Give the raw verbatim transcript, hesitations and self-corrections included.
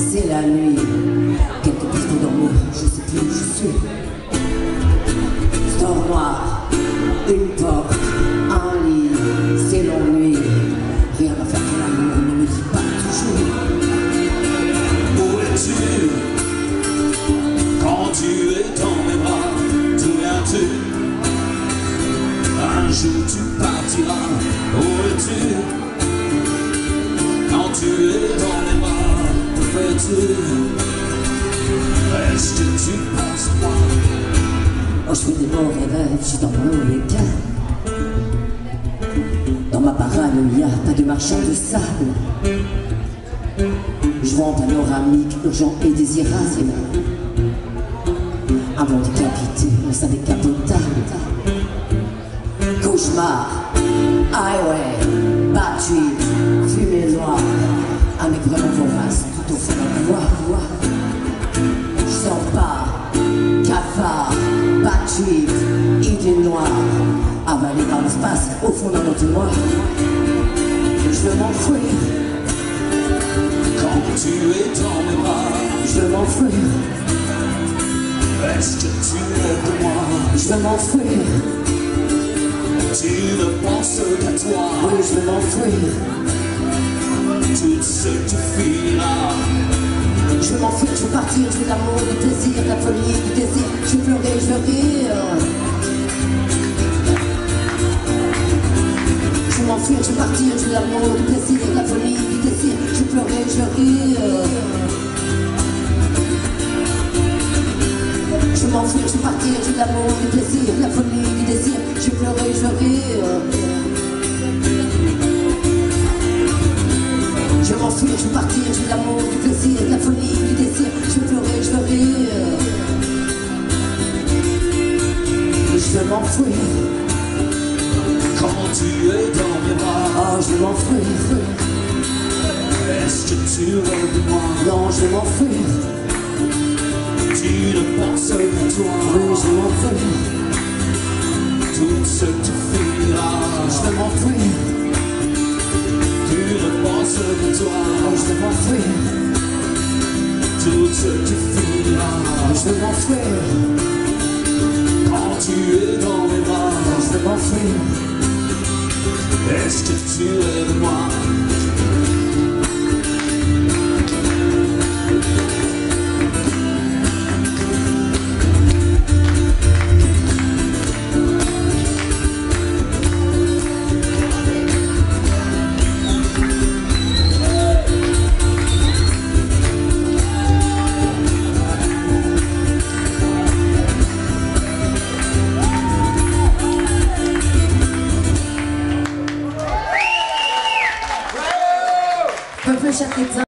c'est la nuit. Quelque place pour dormir, je sais plus où je suis. Store noir, une porte, un lit, c'est l'ennui. Rien à faire pour l'amour, ne me dis pas toujours. Où es-tu quand tu es dans mes bras? Te viens-tu? Un jour tu partiras. Où es-tu quand tu es dans mes bras? Que fais-tu? Est-ce que tu penses à moi? Oh, je fais des beaux rêves, je suis dans mon mauvais cas. Dans ma parade, il n'y a pas de marchand de sable. Je vois en panoramique, urgent et désirable. Un monde décapité, mais ça décapotable. Cauchemar, highway, batterie, fumée noire. Un mec vraiment vorace, tout au fond d'un couloir. Je sens pas, cafard, batterie, idée noire. Avalé par l'espace, au fond d'un autre moi. Je veux m'enfuir. Quand tu es dans mes bras, Je veux m'enfuir. est-ce que tu es de moi? Je veux m'enfuir. Tu ne penses qu'à toi. Oui, je veux m'enfuir. Tout ce que tu fuiras. Je veux m'enfuir, je veux partir, je veux l'amour, du plaisir, de la folie, du désir. Je veux pleurer, je veux rire. Je veux m'enfuir, je veux partir, je veux l'amour, du plaisir, de la folie, du désir. Je veux pleurer, je veux rire. Je veux m'enfuir, je veux partir, je veux l'amour, du plaisir, de la folie, du désir. Je veux pleurer, je veux rire. Je veux m'enfuir, je veux partir, je veux l'amour, du plaisir, de la folie, du désir. Je veux pleurer, je veux rire. Je veux m'enfuir. Quand tu es dans mes bras, Oh, je veux m'enfuir. est-ce que tu es de moi? Non, je veux m'enfuir. Tu ne penses qu'à toi. Oui, je veux m'enfuir. Tout ce que tu fuiras. Je veux m'enfuir. Tu ne penses qu'à toi. Oh, je veux m'enfuir. Tout ce que tu fuiras. Je veux m'enfuir. Quand tu es dans mes bras, Je veux m'enfuir. est-ce que tu es de moi? Peuple châtain.